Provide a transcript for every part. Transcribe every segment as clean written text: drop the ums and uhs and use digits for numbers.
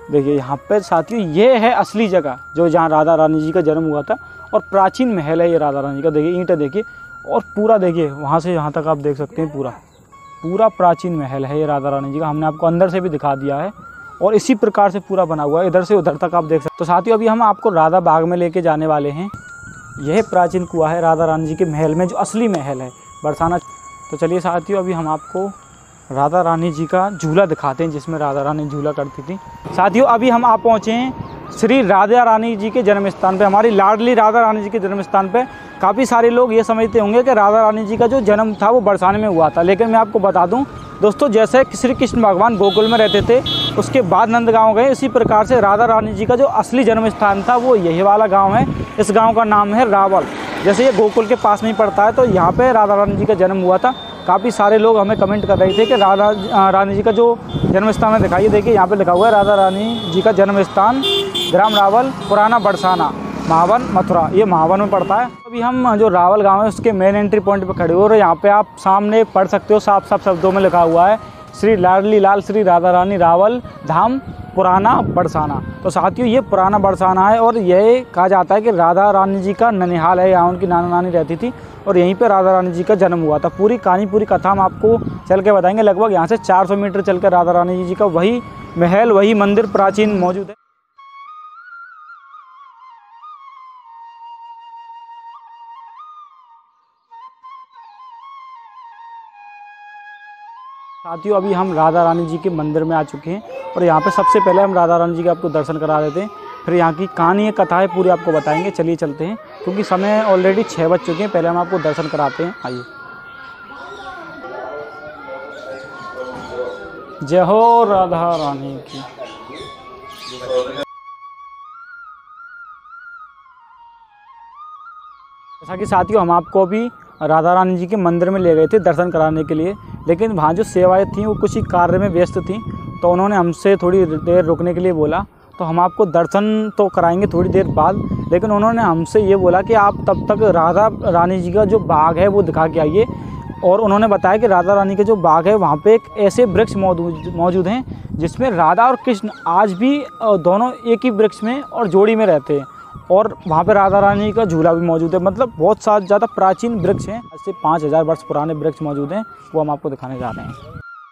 देखिए यहाँ पे साथियों ये है असली जगह जो जहाँ राधा रानी जी का जन्म हुआ था, और प्राचीन महल है ये राधा रानी का। देखिए ईंटें देखिए, और पूरा देखिए वहाँ से यहाँ तक आप देख सकते हैं, पूरा प्राचीन महल है ये राधा रानी जी का। हमने आपको अंदर से भी दिखा दिया है, और इसी प्रकार से पूरा बना हुआ है, इधर से उधर तक आप देख सकते। तो साथियों अभी हम आपको राधा बाग में लेके जाने वाले हैं। यह प्राचीन कुआं है राधा रानी जी के महल में, जो असली महल है बरसाना। तो चलिए साथियों अभी हम आपको राधा रानी जी का झूला दिखाते हैं, जिसमें राधा रानी झूला करती थी। साथियों अभी हम आप पहुँचे हैं श्री राधा रानी जी के जन्म स्थान पे, हमारी लाडली राधा रानी जी के जन्म स्थान पे। काफ़ी सारे लोग ये समझते होंगे कि राधा रानी जी का जो जन्म था वो बरसाने में हुआ था, लेकिन मैं आपको बता दूं दोस्तों, जैसे श्री कृष्ण भगवान गोकुल में रहते थे, उसके बाद नंदगांव गए, इसी प्रकार से राधा रानी जी का जो असली जन्म स्थान था वो यही वाला गाँव है। इस गाँव का नाम है रावल। जैसे ये गोकुल के पास में ही पड़ता है, तो यहाँ पर राधा रानी जी का जन्म हुआ था। काफ़ी सारे लोग हमें कमेंट कर रहे थे कि राधा रानी जी का जो जन्म स्थान है दिखाइए। देखिए यहाँ पे लिखा हुआ है राधा रानी जी का जन्म स्थान ग्राम रावल, पुराना बरसाना, महावन, मथुरा। ये महावन में पड़ता है। अभी हम जो रावल गांव है उसके मेन एंट्री पॉइंट पे खड़े हो, और यहाँ पे आप सामने पढ़ सकते हो, साफ साफ शब्दों में लिखा हुआ है श्री लाडली लाल श्री राधा रानी रावल धाम पुराना बरसाना। तो साथियों ये पुराना बरसाना है, और यह कहा जाता है कि राधा रानी जी का ननिहाल है, यहाँ उनकी नाना नानी रहती थी, और यहीं पे राधा रानी जी का जन्म हुआ था। पूरी कहानी पूरी कथा हम आपको चल के बताएंगे। लगभग यहाँ से 400 मीटर चल कर राधा रानी जी का वही महल, वही मंदिर प्राचीन मौजूद है। साथियों अभी हम राधा रानी जी के मंदिर में आ चुके हैं, और यहाँ पे सबसे पहले हम राधा रानी जी के आपको दर्शन करा देते हैं, फिर यहाँ की कहानी कथा है पूरी आपको बताएंगे। चलिए चलते हैं, क्योंकि समय ऑलरेडी 6 बज चुके हैं। पहले हम आपको दर्शन कराते हैं, आइए। जय हो राधा रानी की। जैसा कि साथियों हम आपको अभी राधा रानी जी के मंदिर में ले गए थे दर्शन कराने के लिए, लेकिन वहाँ जो सेवाएं थीं वो कुछ ही कार्य में व्यस्त थीं, तो उन्होंने हमसे थोड़ी देर रुकने के लिए बोला। तो हम आपको दर्शन तो कराएंगे थोड़ी देर बाद, लेकिन उन्होंने हमसे ये बोला कि आप तब तक राधा रानी जी का जो बाग है वो दिखा के आइए। और उन्होंने बताया कि राधा रानी के जो बाग है वहाँ पे एक ऐसे वृक्ष मौजूद हैं जिसमें राधा और कृष्ण आज भी दोनों एक ही वृक्ष में और जोड़ी में रहते हैं, और वहाँ पे राधा रानी का झूला भी मौजूद है। मतलब बहुत ज़्यादा प्राचीन वृक्ष हैं, आज से 5000 वर्ष पुराने वृक्ष मौजूद हैं, वो हम आपको दिखाने जा रहे हैं।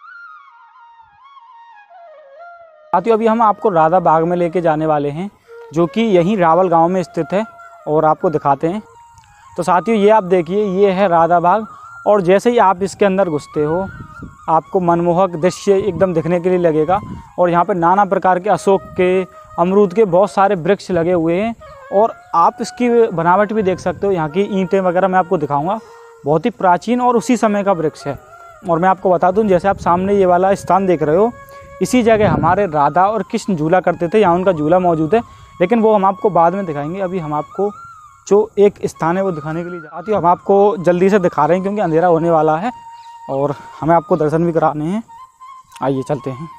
साथियों अभी हम आपको राधा बाग में लेके जाने वाले हैं, जो कि यहीं रावल गांव में स्थित है, और आपको दिखाते हैं। तो साथियों ये आप देखिए, ये है राधा बाग, और जैसे ही आप इसके अंदर घुसते हो आपको मनमोहक दृश्य एकदम दिखने के लिए लगेगा। और यहाँ पे नाना प्रकार के अशोक के, अमरूद के बहुत सारे वृक्ष लगे हुए हैं, और आप इसकी बनावट भी देख सकते हो। यहाँ की ईंटें वगैरह मैं आपको दिखाऊंगा, बहुत ही प्राचीन और उसी समय का वृक्ष है। और मैं आपको बता दूं, जैसे आप सामने ये वाला स्थान देख रहे हो, इसी जगह हमारे राधा और कृष्ण झूला करते थे, यहाँ उनका झूला मौजूद है, लेकिन वो हम आपको बाद में दिखाएंगे। अभी हम आपको जो एक स्थान है वो दिखाने के लिए जाती हूँ। हम आपको जल्दी से दिखा रहे हैं क्योंकि अंधेरा होने वाला है, और हमें आपको दर्शन भी कराने हैं। आइए चलते हैं।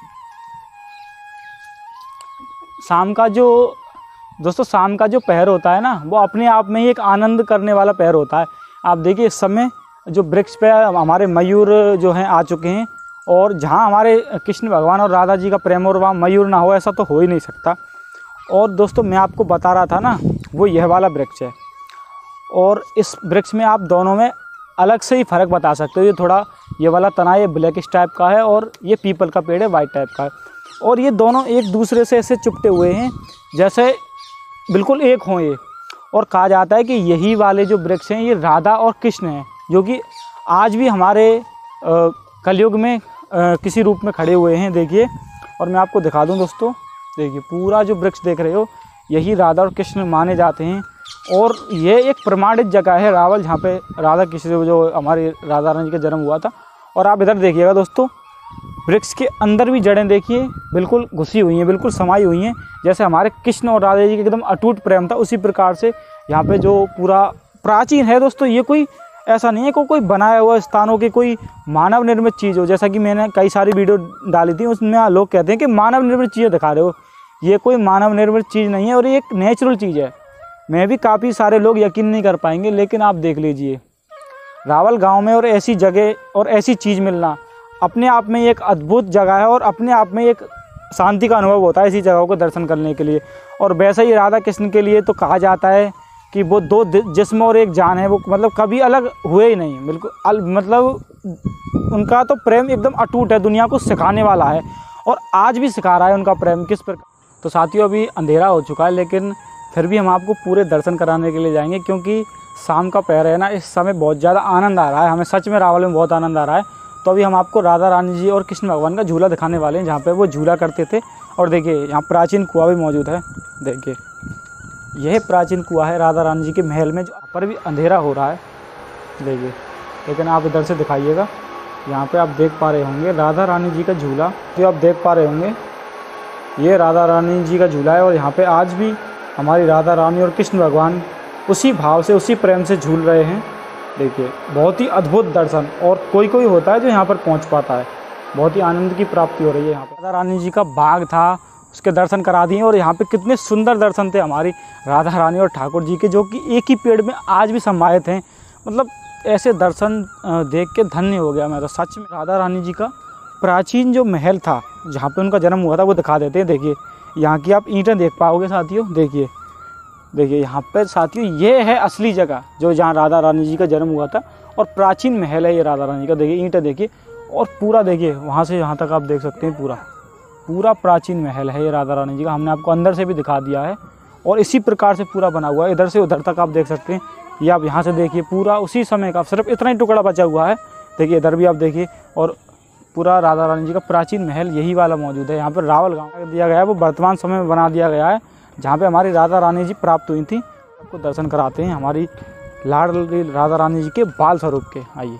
शाम का जो दोस्तों शाम का जो पहर होता है ना, वो अपने आप में ही एक आनंद करने वाला पहर होता है। आप देखिए इस समय जो वृक्ष पे हमारे मयूर जो हैं आ चुके हैं, और जहाँ हमारे कृष्ण भगवान और राधा जी का प्रेम और वहाँ मयूर ना हो ऐसा तो हो ही नहीं सकता। और दोस्तों मैं आपको बता रहा था ना, वो यह वाला वृक्ष है, और इस वृक्ष में आप दोनों में अलग से ही फ़र्क बता सकते हो। ये थोड़ा ये वाला तना ये ब्लैकिश टाइप का है, और ये पीपल का पेड़ है वाइट टाइप का है, और ये दोनों एक दूसरे से ऐसे चिपटे हुए हैं जैसे बिल्कुल एक हों ये। और कहा जाता है कि यही वाले जो वृक्ष हैं ये राधा और कृष्ण हैं, जो कि आज भी हमारे कलयुग में किसी रूप में खड़े हुए हैं। देखिए, और मैं आपको दिखा दूं दोस्तों, देखिए पूरा जो वृक्ष देख रहे हो यही राधा और कृष्ण माने जाते हैं, और ये एक प्रमाणित जगह है रावल, जहाँ पे राधा कृष्ण जो हमारी राधा रानी का जन्म हुआ था। और आप इधर देखिएगा दोस्तों, वृक्ष के अंदर भी जड़ें देखिए बिल्कुल घुसी हुई हैं, बिल्कुल समाई हुई हैं, जैसे हमारे कृष्ण और राधा जी के एकदम अटूट प्रेम था, उसी प्रकार से यहाँ पे जो पूरा प्राचीन है दोस्तों। ये कोई ऐसा नहीं है कि कोई बनाया हुआ स्थानों की कोई मानव निर्मित चीज़ हो, जैसा कि मैंने कई सारी वीडियो डाली थी, उसमें लोग कहते हैं कि मानव निर्मित चीज़ें दिखा रहे हो। ये कोई मानव निर्मित चीज़ नहीं है, और ये एक नेचुरल चीज़ है। मैं भी काफ़ी सारे लोग यकीन नहीं कर पाएंगे, लेकिन आप देख लीजिए रावल गांव में और ऐसी जगह और ऐसी चीज़ मिलना अपने आप में एक अद्भुत जगह है, और अपने आप में एक शांति का अनुभव होता है इसी जगहों को दर्शन करने के लिए। और वैसे ही राधा कृष्ण के लिए तो कहा जाता है कि वो दो जिस्म और एक जान है, वो मतलब कभी अलग हुए ही नहीं, बिल्कुल मतलब उनका तो प्रेम एकदम अटूट है, दुनिया को सिखाने वाला है और आज भी सिखा रहा है उनका प्रेम किस प्रकार। तो साथियों अभी अंधेरा हो चुका है, लेकिन फिर भी हम आपको पूरे दर्शन कराने के लिए जाएंगे, क्योंकि शाम का पहर है ना, इस समय बहुत ज़्यादा आनंद आ रहा है हमें, सच में रावल में बहुत आनंद आ रहा है। तो अभी हम आपको राधा रानी जी और कृष्ण भगवान का झूला दिखाने वाले हैं, जहाँ पे वो झूला करते थे। और देखिए यहाँ प्राचीन कुआं भी मौजूद है, देखिए यह प्राचीन कुआं है राधा रानी जी के महल में, जो पर भी अंधेरा हो रहा है देखिए, लेकिन आप इधर से दिखाइएगा। यहाँ पे आप देख पा रहे होंगे राधा रानी जी का झूला, जो आप देख पा रहे होंगे ये राधा रानी जी का झूला है। और यहाँ पे आज भी हमारी राधा रानी और कृष्ण भगवान उसी भाव से, उसी प्रेम से झूल रहे हैं। देखिए बहुत ही अद्भुत दर्शन, और कोई कोई होता है जो यहाँ पर पहुँच पाता है, बहुत ही आनंद की प्राप्ति हो रही है यहाँ पर। राधा रानी जी का बाग था, उसके दर्शन करा दिए। और यहाँ पे कितने सुंदर दर्शन थे हमारी राधा रानी और ठाकुर जी के, जो कि एक ही पेड़ में आज भी समाहित हैं। मतलब ऐसे दर्शन देख के धन्य हो गया मैं तो सच में। राधा रानी जी का प्राचीन जो महल था, जहाँ पे उनका जन्म हुआ था, वो दिखा देते हैं। देखिए यहाँ की आप ईंटें देख पाओगे साथियों, देखिए यहाँ पर साथियों ये है असली जगह जो जहाँ राधा रानी जी का जन्म हुआ था, और प्राचीन महल है ये राधा रानी का। देखिए ईंटें देखिए, और पूरा देखिए वहाँ से यहाँ तक आप देख सकते हैं, पूरा प्राचीन महल है ये राधा रानी जी का। हमने आपको अंदर से भी दिखा दिया है, और इसी प्रकार से पूरा बना हुआ है, इधर से उधर तक आप देख सकते हैं। ये आप यहाँ से देखिए, पूरा उसी समय का सिर्फ इतना ही टुकड़ा बचा हुआ है। देखिए इधर भी आप देखिए, और पूरा राधा रानी जी का प्राचीन महल यही वाला मौजूद है। यहाँ पर रावल गाँव दिया गया है, वो वर्तमान समय में बना दिया गया है, जहाँ पे हमारी राधा रानी जी प्राप्त हुई थी। आपको दर्शन कराते हैं हमारी लाडली राधा रानी जी के बाल स्वरूप के। आइए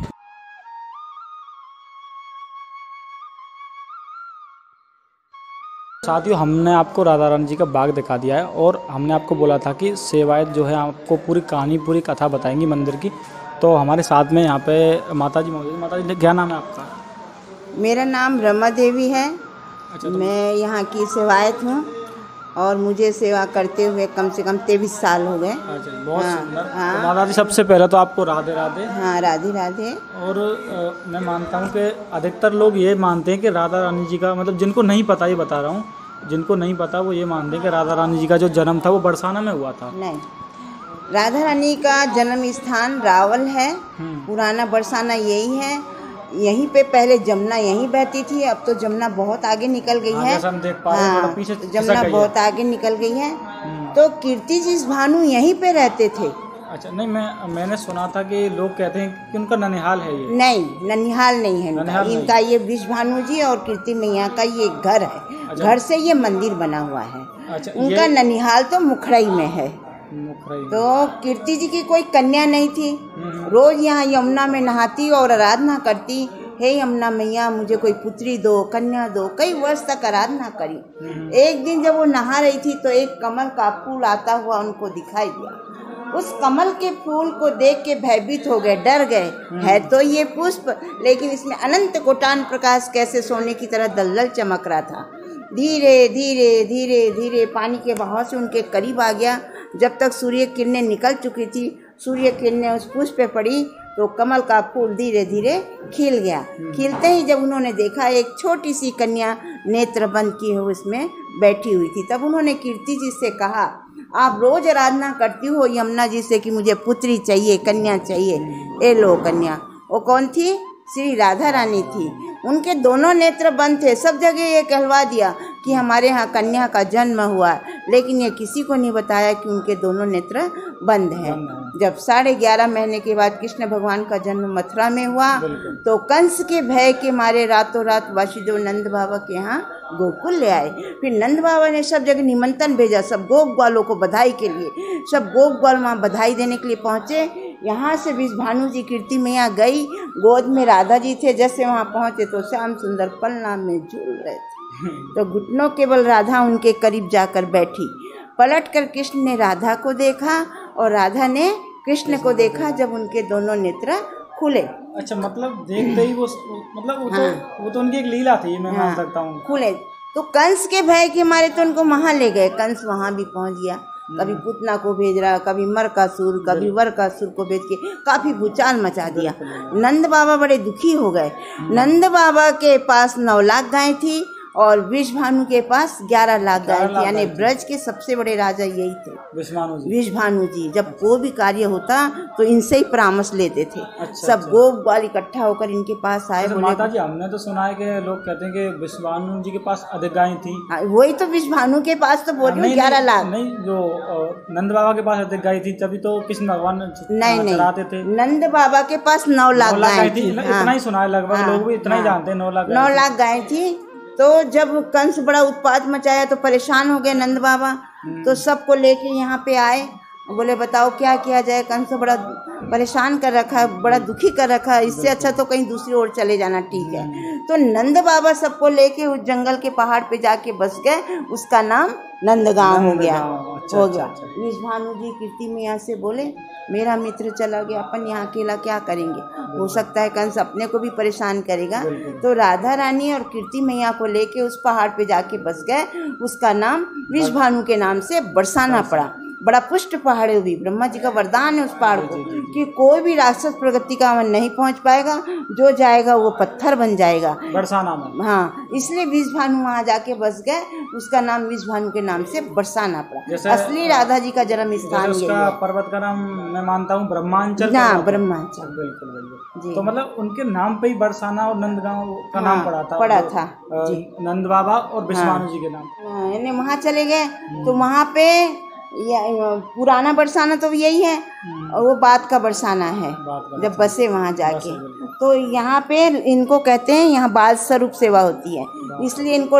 साथियों, हमने आपको राधा रानी जी का बाग दिखा दिया है, और हमने आपको बोला था कि सेवायत जो है आपको पूरी कहानी, पूरी कथा बताएंगी मंदिर की। तो हमारे साथ में यहाँ पे माता जी मौजूद है। माता जी क्या नाम है आपका? मेरा नाम रमा देवी है। अच्छा, मैं यहाँ की सेवायत हूँ, और मुझे सेवा करते हुए कम से कम 23 साल हो गए। अच्छा, बहुत सुंदर। हाँ। तो माता जी सबसे पहले तो आपको राधे राधे। हाँ, राधे राधे। और मैं मानता हूँ कि अधिकतर लोग ये मानते हैं कि राधा रानी जी का, मतलब जिनको नहीं पता, ये बता रहा हूँ, जिनको नहीं पता वो ये मानते हैं कि राधा रानी जी का जो जन्म था वो बरसाना में हुआ था। नहीं, राधा रानी का जन्म स्थान रावल है, पुराना बरसाना यही है। यहीं पे पहले जमुना यहीं बहती थी, अब तो जमुना बहुत आगे निकल गई है। हम देख पा रहे हैं, पीछे जमुना बहुत आगे निकल गई है। तो कीर्ति जी भानु यहीं पे रहते थे। अच्छा, नहीं मैंने सुना था कि लोग कहते हैं कि उनका ननिहाल है ये। नहीं, ननिहाल नहीं है इनका ये विष भानु जी और कीर्ति मैया का ये घर है। अच्छा। घर से ये मंदिर बना हुआ है। अच्छा, उनका ननिहाल तो मुखरई में है। तो कीर्ति जी की कोई कन्या नहीं थी, रोज यहाँ यमुना में नहाती और आराधना करती, हे यमुना मैया मुझे कोई पुत्री दो, कन्या दो। कई वर्ष तक आराधना करी। एक दिन जब वो नहा रही थी तो एक कमल का फूल आता हुआ उनको दिखाई दिया। उस कमल के फूल को देख के भयभीत हो गए, डर गए। है तो ये पुष्प, लेकिन इसमें अनंत कोटान प्रकाश कैसे सोने की तरह दलदल चमक रहा था। धीरे धीरे धीरे धीरे पानी के बहाव से उनके करीब आ गया। जब तक सूर्य किरणें निकल चुकी थी, सूर्य किरणें उस पुष्प पे पड़ी तो कमल का फूल धीरे धीरे खिल गया। खिलते ही जब उन्होंने देखा एक छोटी सी कन्या नेत्र बंद किए हुए उसमें बैठी हुई थी, तब उन्होंने कीर्ति जी से कहा, आप रोज आराधना करती हो यमुना जी से कि मुझे पुत्री चाहिए, कन्या चाहिए, ए लो कन्या। वो कौन थी? श्री राधा रानी थी। उनके दोनों नेत्र बंद थे। सब जगह ये कहलवा दिया कि हमारे यहाँ कन्या का जन्म हुआ, लेकिन ये किसी को नहीं बताया कि उनके दोनों नेत्र बंद हैं। जब 11.5 महीने के बाद कृष्ण भगवान का जन्म मथुरा में हुआ तो कंस के भय के मारे रातों रात वासुदेव नंद बाबा के यहाँ गोकुल ले आए। फिर नंद बाबा ने सब जगह निमंत्रण भेजा, सब गोप ग्वालों को बधाई के लिए। सब गोप ग्वाल वहाँ बधाई देने के लिए पहुँचे। यहाँ से विष भानु जी कीर्ति मैया गई, गोद में राधा जी थे। जैसे वहाँ पहुँचे तो श्याम सुंदर पलना में झूल रहे थे, तो घुटनों केवल राधा उनके करीब जाकर बैठी। पलटकर कृष्ण ने राधा को देखा और राधा ने कृष्ण को देखा जब उनके दोनों नेत्र खुले। अच्छा, मतलब देखते ही वो, मतलब वो तो उनकी एक लीला थी, मैं मान सकता हूँ। खुले तो कंस के भय के मारे तो उनको वहाँ ले गए। कंस वहाँ भी पहुँच गया, कभी पुतना को भेज रहा, कभी मरकासुर, कभी वरकासुर को भेज के काफी भूचाल मचा दिया। नंद बाबा बड़े दुखी हो गए। नंद बाबा के पास 9 लाख गायें थी और विषभानु के पास 11 लाख गाय थी, यानी ब्रज के सबसे बड़े राजा यही थे, विषभानु जी। जब कोई भी कार्य होता तो इनसे ही परामर्श लेते थे। सब गोप ग्वाल इकट्ठा होकर इनके पास आए। माता जी हमने तो सुना है कि लोग कहते हैं कि विषभानु जी के पास अधिक गाय थी। वही तो विषभानु के पास तो बोल रही हूँ 11 लाख। नहीं, जो नंद बाबा के पास अधिक गाय थी तभी तो कृष्ण भगवान चराते थे। नंद बाबा के पास 9 लाख गाय थी। इतना ही सुना है, लगभग लोग भी इतना ही जानते हैं। 9 लाख गाय थी। तो जब कंस बड़ा उत्पात मचाया तो परेशान हो गए नंद बाबा, तो सबको लेके यहाँ पे आए। बोले बताओ क्या किया जाए, कंस बड़ा परेशान कर रखा है, बड़ा दुखी कर रखा है, इससे अच्छा तो कहीं दूसरी ओर चले जाना ठीक है। तो नंद बाबा सबको लेके उस जंगल के पहाड़ पे जाके बस गए। उसका नाम नंदगांव हो गया। विषभानु जी कीर्ति मैया से बोले मेरा मित्र चला गया, अपन यहाँ अकेला क्या करेंगे, हो सकता है कंस अपने को भी परेशान करेगा। तो राधा रानी और कीर्ति मैया को लेके उस पहाड़ पे जाके बस गए। उसका नाम विषभानु के नाम से बरसाना पड़ा। बड़ा पुष्ट पहाड़ है, भी ब्रह्मा जी का वरदान है उस पहाड़ को कि कोई भी राक्षस प्रगति का मन नहीं पहुंच पाएगा, जो जाएगा वो पत्थर बन जाएगा बरसाना में। हाँ, इसलिए विषभानु वहाँ जाके बस गए। उसका नाम विषभानु के नाम से बरसाना पड़ा। असली राधा जी का जन्म स्थान ये है। पर्वत का नाम मैं मानता हूँ ब्रह्मांचल। हाँ, ब्रह्मांचल। बिल्कुल। तो मतलब उनके नाम पे ही बरसाना और नंदगांव का नाम पड़ा था नंद बाबा और विषभानु जी के नाम। वहाँ चले गए तो वहाँ पे पुराना बरसाना तो यही है और वो बाद का बरसाना है। जब बसे वहाँ जाके तो यहाँ पे इनको कहते हैं, यहाँ बाल स्वरूप सेवा होती है, इसलिए इनको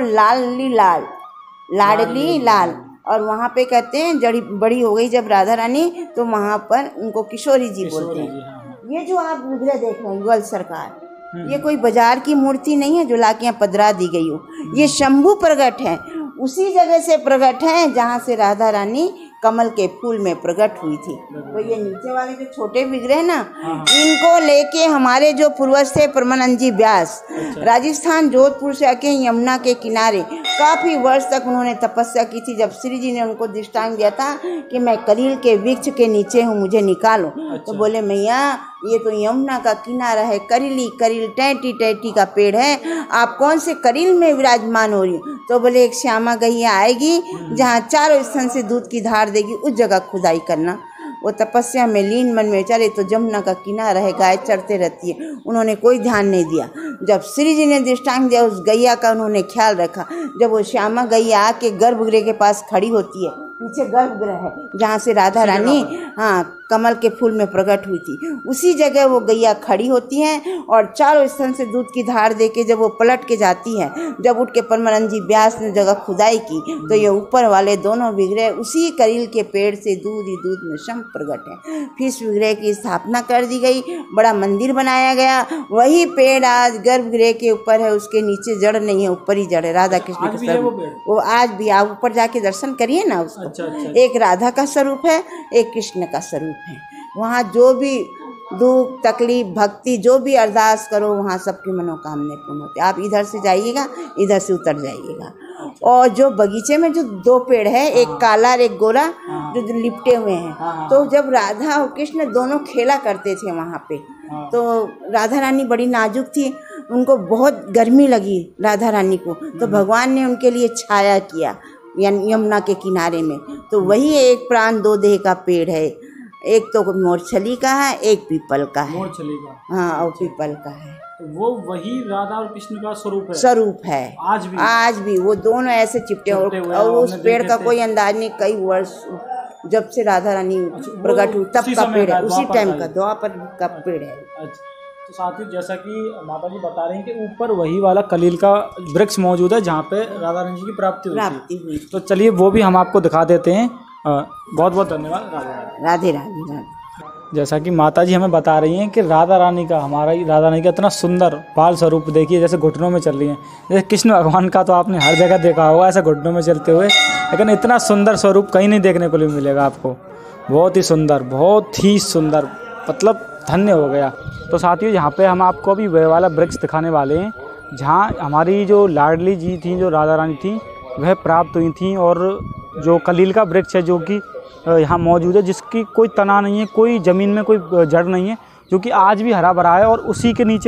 लाडली लाल। और वहाँ पे कहते हैं जड़ी बड़ी हो गई जब राधा रानी, तो वहाँ पर उनको किशोरी जी बोलते हैं। ये जो आप विग्रह देख रहे हैं ग्वाल सरकार, ये कोई बाजार की मूर्ति नहीं है जो लाके यहाँ पधरा दी गई हो। ये शंभू प्रगट है, उसी जगह से प्रकट है जहाँ से राधा रानी कमल के फूल में प्रकट हुई थी। तो ये नीचे वाले जो छोटे विग्रह ना, इनको लेके हमारे जो पूर्वज थे परमानंद जी व्यास, राजस्थान जोधपुर से आके यमुना के किनारे काफ़ी वर्ष तक उन्होंने तपस्या की थी। जब श्री जी ने उनको दृष्टांत दिया था कि मैं करील के वृक्ष के नीचे हूँ, मुझे निकालो, तो बोले मैया ये तो यमुना का किनारा है, करील टैटी टैटी का पेड़ है, आप कौन से करील में विराजमान हो रही हो? तो बोले एक श्यामा गैया आएगी जहाँ चारों स्थान से दूध की धार देगी, उस जगह खुदाई करना। वो तपस्या में लीन मन में चले तो जमुना का किनारा है, गाय चढ़ते रहती है, उन्होंने कोई ध्यान नहीं दिया। जब श्री जी ने दृष्टांत दिया उस गैया का उन्होंने ख्याल रखा। जब वो श्यामा गैया आके गर्भगृह के पास खड़ी होती है, पीछे गर्भगृह है जहाँ से राधा रानी कमल के फूल में प्रकट हुई थी, उसी जगह वो गैया खड़ी होती हैं और चारों स्थान से दूध की धार देके जब वो पलट के जाती है, जब उठ के परमानंद जी व्यास ने जगह खुदाई की तो ये ऊपर वाले दोनों विग्रह उसी करील के पेड़ से दूध ही दूध में शम प्रकट है। फिर इस विग्रह की स्थापना कर दी गई, बड़ा मंदिर बनाया गया। वही पेड़ आज गर्भगृह के ऊपर है, उसके नीचे जड़ नहीं है, ऊपर ही जड़ है। राधा कृष्ण के स्वरूप वो आज भी, आप ऊपर जाके दर्शन करिए ना उसको। एक राधा का स्वरूप है, एक कृष्ण का स्वरूप है। वहाँ जो भी दुख तकलीफ भक्ति जो भी अरदास करो वहाँ सबकी मनोकामना पूर्ण होती है। आप इधर से जाइएगा, इधर से उतर जाइएगा। और जो बगीचे में जो 2 पेड़ है, एक काला और एक गोरा, जो लिपटे हुए हैं, तो जब राधा और कृष्ण दोनों खेला करते थे वहाँ पे, तो राधा रानी बड़ी नाजुक थी, उनको बहुत गर्मी लगी राधा रानी को, तो भगवान ने उनके लिए छाया किया यमुना के किनारे में। तो वही एक प्राण 2 देह का पेड़ है, एक तो मोरछली का है, एक पीपल का है। मोरछली का, हाँ, और पीपल का है। तो वो वही राधा और कृष्ण का स्वरूप है आज भी वो दोनों ऐसे चिपटे और उस पेड़ का कोई अंदाज नहीं, कई वर्ष जब से राधा रानी प्रकट हुई तब का पेड़ है, उसी टाइम का द्वापर का पेड़ है। तो साथ ही जैसा कि माता जी बता रहे हैं कि ऊपर वही वाला कलील का वृक्ष मौजूद है जहाँ पे राधा रानी जी की प्राप्ति हुई। तो चलिए वो भी हम आपको दिखा देते हैं। बहुत बहुत धन्यवाद। राधे राधे। जैसा कि माता जी हमें बता रही हैं कि राधा रानी का इतना सुंदर बाल स्वरूप देखिए, जैसे घुटनों में चल रही हैं। जैसे कृष्ण भगवान का तो आपने हर जगह देखा होगा ऐसे घुटनों में चलते हुए, लेकिन इतना सुंदर स्वरूप कहीं नहीं देखने को नहीं मिलेगा आपको। बहुत ही सुंदर, मतलब धन्य हो गया। तो साथियों यहाँ पे हम आपको अभी वह वाला वृक्ष दिखाने वाले हैं जहाँ हमारी जो लाडली जी थी, जो राधा रानी थी, वह प्राप्त हुई थी। और जो कलील का वृक्ष है जो कि यहाँ मौजूद है, जिसकी कोई तना नहीं है, कोई ज़मीन में कोई जड़ नहीं है, जो कि आज भी हरा भरा है। और उसी के नीचे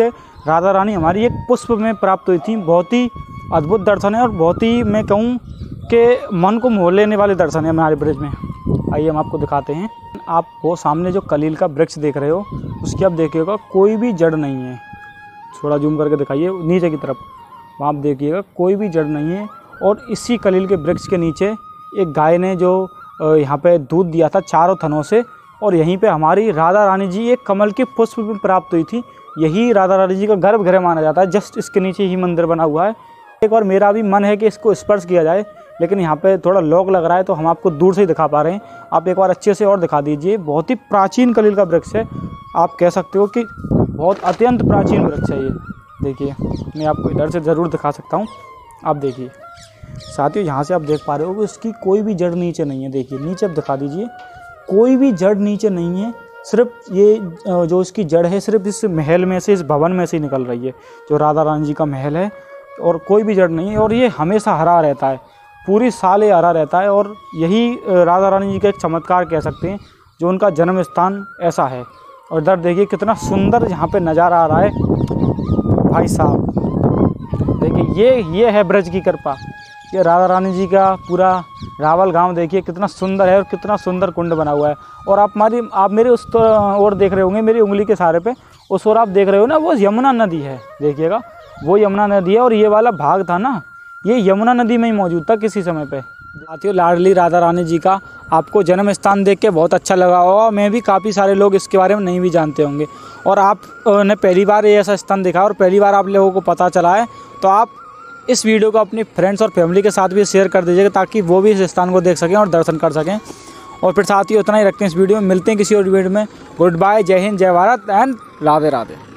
राधा रानी हमारी एक पुष्प में प्राप्त हुई थी। बहुत ही अद्भुत दर्शन है और बहुत ही मैं कहूँ कि मन को मोह लेने वाले दर्शन है हमारे ब्रिज में। आइए हम आपको दिखाते हैं। आप वो सामने जो कलील का वृक्ष देख रहे हो उसकी आप देखिएगा कोई भी जड़ नहीं है। थोड़ा जूम करके दिखाइए नीचे की तरफ, वहाँ आप देखिएगा कोई भी जड़ नहीं है। और इसी कलील के वृक्ष के नीचे एक गाय ने जो यहाँ पे दूध दिया था 4 थनों से, और यहीं पे हमारी राधा रानी जी एक कमल के पुष्प में प्राप्त हुई थी। यही राधा रानी जी का गर्भगृह माना जाता है। जस्ट इसके नीचे ही मंदिर बना हुआ है। एक बार मेरा भी मन है कि इसको स्पर्श किया जाए, लेकिन यहाँ पे थोड़ा लॉक लग रहा है तो हम आपको दूर से ही दिखा पा रहे हैं। आप एक बार अच्छे से और दिखा दीजिए। बहुत ही प्राचीन कलील का वृक्ष है। आप कह सकते हो कि बहुत अत्यंत प्राचीन वृक्ष है ये। देखिए मैं आपको इधर से ज़रूर दिखा सकता हूँ। आप देखिए साथियों, यहाँ से आप देख पा रहे हो कि इसकी कोई भी जड़ नीचे नहीं है। देखिए नीचे आप दिखा दीजिए, कोई भी जड़ नीचे नहीं है। सिर्फ ये जो इसकी जड़ है सिर्फ इस महल में से, इस भवन में से ही निकल रही है, जो राधा रानी जी का महल है। और कोई भी जड़ नहीं है और ये हमेशा हरा रहता है, पूरी साल ये हरा रहता है। और यही राधा रानी जी का एक चमत्कार कह सकते हैं, जो उनका जन्म स्थान ऐसा है। और इधर देखिए कितना सुंदर यहाँ पे नज़ारा आ रहा है भाई साहब। देखिए ये है ब्रज की कृपा। ये राधा रानी जी का पूरा रावल गांव देखिए कितना सुंदर है और कितना सुंदर कुंड बना हुआ है। और आप मेरे उस ओर देख रहे होंगे, मेरी उंगली के सहारे पे उस ओर आप देख रहे हो ना, वो यमुना नदी है। देखिएगा वो यमुना नदी है। और ये वाला भाग था ना, ये यमुना नदी में ही मौजूद था किसी समय पे। साथियों, लाडली राधा रानी जी का आपको जन्म स्थान देख के बहुत अच्छा लगा होगा। मैं भी काफ़ी सारे लोग इसके बारे में नहीं भी जानते होंगे, और आपने पहली बार ये ऐसा स्थान देखा और पहली बार आप लोगों को पता चला है, तो आप इस वीडियो को अपनी फ्रेंड्स और फैमिली के साथ भी शेयर कर दीजिएगा, ताकि वो भी इस स्थान को देख सकें और दर्शन कर सकें। और फिर साथियों इतना ही रखते हैं इस वीडियो में। मिलते हैं किसी और वीडियो में। गुड बाय, जय हिंद, जय भारत एंड राधे राधे।